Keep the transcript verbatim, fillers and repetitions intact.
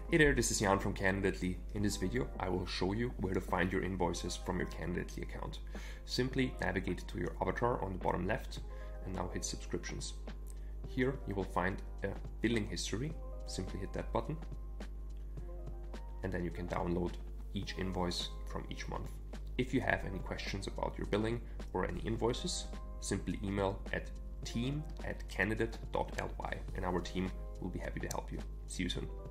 Hey there, this is Jan from Candidately. In this video, I will show you where to find your invoices from your Candidately account. Simply navigate to your avatar on the bottom left and now hit subscriptions. Here you will find a billing history. Simply hit that button and then you can download each invoice from each month. If you have any questions about your billing or any invoices, simply email at team at candidate dot l y and our team will be happy to help you. See you soon.